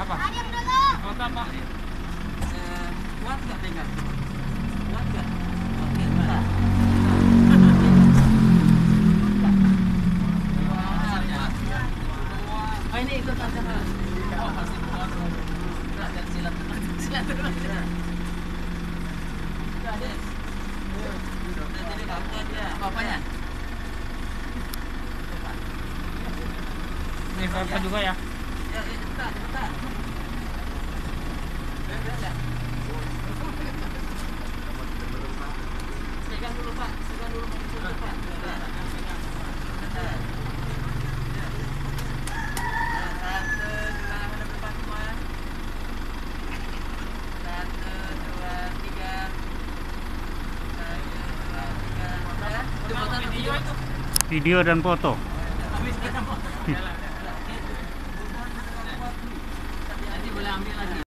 Apa? Foto apa? Kuat nggak pegang? Kuat nggak? Oke, bentar. Oh, ini ikut aja kan? Oh, masih kuat. Enggak, dan silat dulu. Enggak, Des. Jadi kamu aja. Apa-apanya? Ini foto juga ya. Ya, bentar. Pegang dulu, Pak. Pegang dulu, Pak. Video dan foto. Habis